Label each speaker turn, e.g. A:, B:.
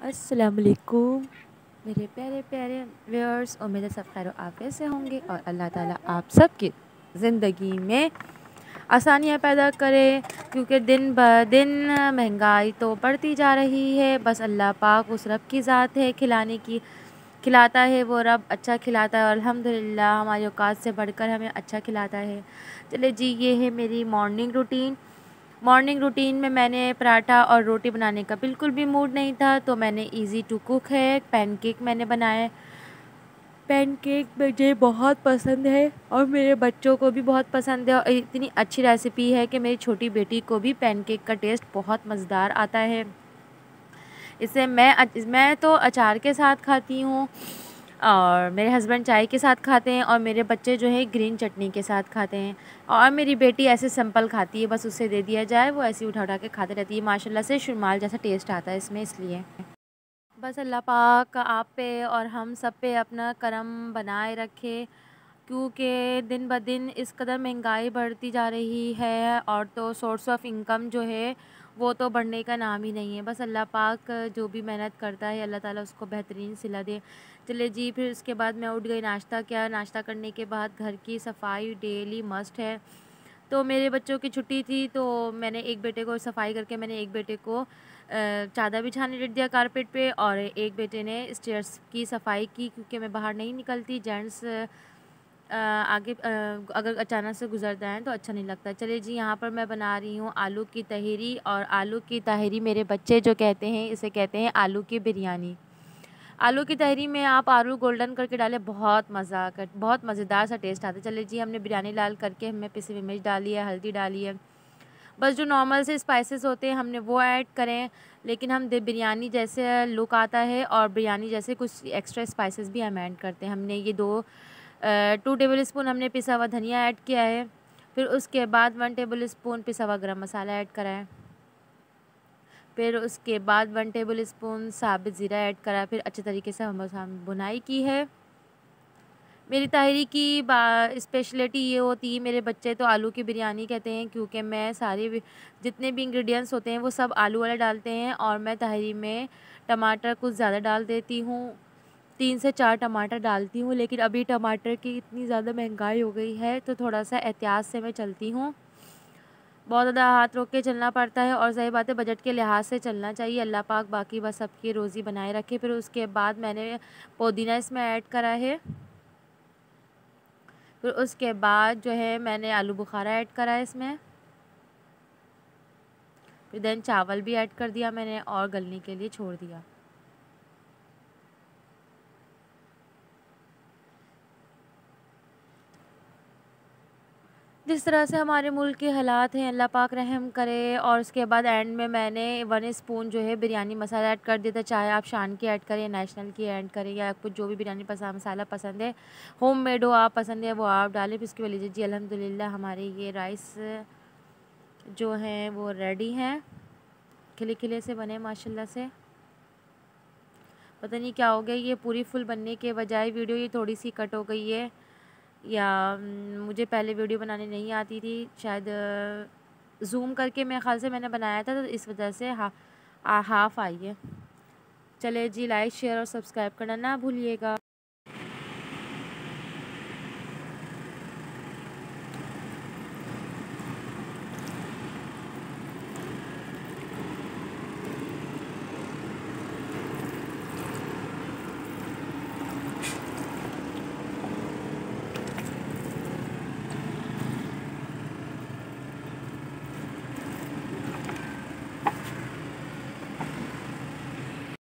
A: अस्सलाम वालेकुम मेरे प्यारे प्यारे व्यूअर्स। उम्मीद है सब खैर आफियत से होंगे और अल्लाह ताला आप सबकी ज़िंदगी में आसानियाँ पैदा करे, क्योंकि दिन ब दिन महंगाई तो बढ़ती जा रही है। बस अल्लाह पाक उस रब की ज़ात है, खिलाने की खिलाता है वो रब, अच्छा खिलाता है और अल्हम्दुलिल्लाह हमारी औकात से बढ़कर हमें अच्छा खिलाता है। चले जी, ये है मेरी मॉर्निंग रूटीन में मैंने पराठा और रोटी बनाने का बिल्कुल भी मूड नहीं था, तो मैंने इजी टू कुक है पैनकेक मैंने बनाए। पैनकेक मुझे बहुत पसंद है और मेरे बच्चों को भी बहुत पसंद है, और इतनी अच्छी रेसिपी है कि मेरी छोटी बेटी को भी पैनकेक का टेस्ट बहुत मज़ेदार आता है। इसे मैं तो अचार के साथ खाती हूँ, और मेरे हस्बैंड चाय के साथ खाते हैं, और मेरे बच्चे जो है ग्रीन चटनी के साथ खाते हैं, और मेरी बेटी ऐसे सिंपल खाती है, बस उसे दे दिया जाए वो ऐसे उठा उठा के खाते रहती है। माशाल्लाह से शुमाल जैसा टेस्ट आता है इसमें, इसलिए बस अल्लाह पाक आप पे और हम सब पे अपना करम बनाए रखे, क्योंकि दिन ब दिन इस कदर महंगाई बढ़ती जा रही है, और तो सोर्स ऑफ इनकम जो है वो तो बढ़ने का नाम ही नहीं है। बस अल्लाह पाक जो भी मेहनत करता है अल्लाह ताला उसको बेहतरीन सिला दे। चले जी, फिर उसके बाद मैं उठ गई, नाश्ता किया। नाश्ता करने के बाद घर की सफाई डेली मस्ट है। तो मेरे बच्चों की छुट्टी थी, तो मैंने एक बेटे को सफाई करके मैंने एक बेटे को चादर बिछाने रख दिया कारपेट पे, और एक बेटे ने स्टेयर्स की सफाई की, क्योंकि मैं बाहर नहीं निकलती। जेंट्स आगे अगर अचानक से गुजरता है तो अच्छा नहीं लगता। चलिए जी, यहाँ पर मैं बना रही हूँ आलू की तहेरी, और आलू की तहेरी मेरे बच्चे जो कहते हैं इसे कहते हैं आलू की बिरयानी। आलू की तहरी में आप आलू गोल्डन करके डालें, बहुत मज़ेदार सा टेस्ट आता है। चलिए जी, हमने बिरयानी लाल करके हमने पिसी हुई मिर्च डाली है, हल्दी डाली है, बस जो नॉर्मल से स्पाइसेस होते हैं हमने वो ऐड करें। लेकिन हम बिरयानी जैसे लुक आता है और बिरयानी जैसे कुछ एक्स्ट्रा स्पाइसेस भी हम ऐड करते हैं। हमने ये 2 टेबल स्पून हमने पिसा हुआ धनिया ऐड किया है। फिर उसके बाद 1 टेबल स्पून पिसा हुआ गरम मसाला ऐड करा है। फिर उसके बाद 1 टेबल स्पून साबित ज़ीरा ऐड करा। फिर अच्छे तरीके से हम भुनाई की है। मेरी ताहिरी की स्पेशलिटी ये होती है, मेरे बच्चे तो आलू की बिरयानी कहते हैं, क्योंकि मैं जितने भी इंग्रेडिएंट्स होते हैं वो सब आलू वाले डालते हैं, और मैं ताहिरी में टमाटर कुछ ज़्यादा डाल देती हूँ, 3 से 4 टमाटर डालती हूँ। लेकिन अभी टमाटर की इतनी ज़्यादा महंगाई हो गई है, तो थोड़ा सा एहतियात से मैं चलती हूँ। बहुत ज़्यादा हाथ रोक के चलना पड़ता है, और सही बात है बजट के लिहाज से चलना चाहिए। अल्लाह पाक बाकी बस सबकी रोज़ी बनाए रखे। फिर उसके बाद मैंने पुदीना इसमें ऐड करा है। फिर उसके बाद जो है मैंने आलू बुखारा ऐड करा है इसमें। फिर देन चावल भी ऐड कर दिया मैंने, और गलने के लिए छोड़ दिया। जिस तरह से हमारे मुल्क के हालात हैं अल्लाह पाक रहम करे। और उसके बाद एंड में मैंने 1 स्पून जो है बिरयानी मसाला ऐड कर दिया था। चाहे आप शान की ऐड करें, नेशनल की ऐड करें, या आपको जो भी बिरयानी मसाला पसंद है, होममेड हो आप पसंद है वो आप डालें। फिर उसके बाद लीजिए जी, अल्हम्दुलिल्लाह हमारे ये राइस जो हैं वो रेडी हैं, खिले खिले से बने माशाल्लाह से। पता नहीं क्या हो गया, ये पूरी फुल बनने के बजाय वीडियो ये थोड़ी सी कट हो गई है, या मुझे पहले वीडियो बनाने नहीं आती थी शायद। ज़ूम करके मेरे ख्याल से मैंने बनाया था, तो इस वजह से हाफ़ आई है। चले जी, लाइक शेयर और सब्सक्राइब करना ना भूलिएगा।